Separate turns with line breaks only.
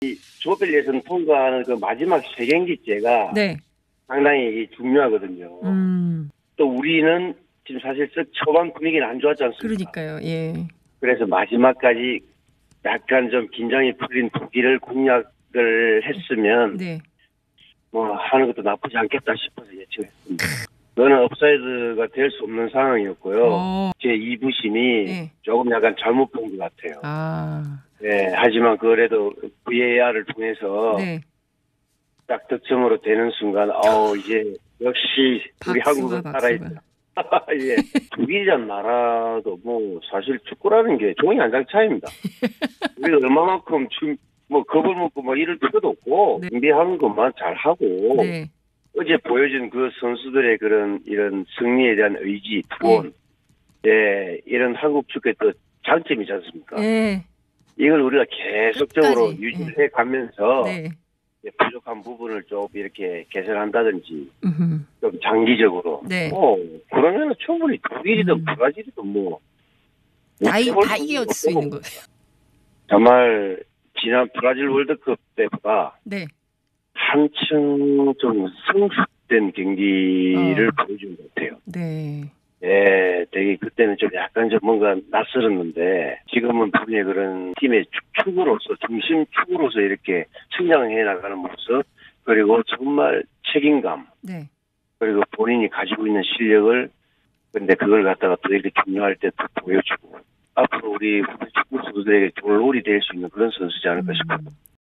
이 조별 예선 통과하는 그 마지막 세 경기째가
네.
상당히 중요하거든요. 또 우리는 지금 사실 초반 분위기는 안 좋았지 않습니까?
그러니까요. 예.
그래서 마지막까지 약간 좀 긴장이 풀린 독일을 공략을 했으면
네.
뭐 하는 것도 나쁘지 않겠다 싶어서 예측했습니다. 그거는 업사이드가 될 수 없는 상황이었고요. 제 2부심이
네.
조금 약간 잘못 본 것 같아요.
아.
네, 하지만 그래도 VAR을 통해서
네.
딱 득점으로 되는 순간, 이제 역시 우리 한국은 살아있다. 예. 독일이란 나라도 뭐 사실 축구라는 게 종이 한 장 차이입니다. 우리가 얼마만큼 겁을 먹고 뭐 이럴 필요도 없고
네.
준비하는 것만 잘 하고
네.
어제 보여준 그 선수들의 이런 승리에 대한 의지, 투혼, 예, 이런 한국 축구의 또 장점이지 않습니까?
예.
이걸 우리가 계속적으로
끝까지.
유지해 가면서
네.
부족한 부분을 좀 이렇게 개선한다든지 좀 장기적으로
네.
그러면 충분히 독일이든 브라질이든
다 이길 수 있는 거예요.
정말 지난 브라질 월드컵 때보다
네.
한층 좀 성숙된 경기를 보여준 것 같아요.
네.
예, 되게 그때는 좀 약간 좀 뭔가 낯설었는데 지금은 분명히 그런 팀의 축으로서 중심축으로서 이렇게 성장해 나가는 모습, 그리고 정말 책임감,
네.
그리고 본인이 가지고 있는 실력을 근데 그걸 갖다가 또 이렇게 중요할 때 또 보여주고 앞으로 우리 축구 선수들에게 돌놀이 될 수 있는 그런 선수지 않을까 싶어요.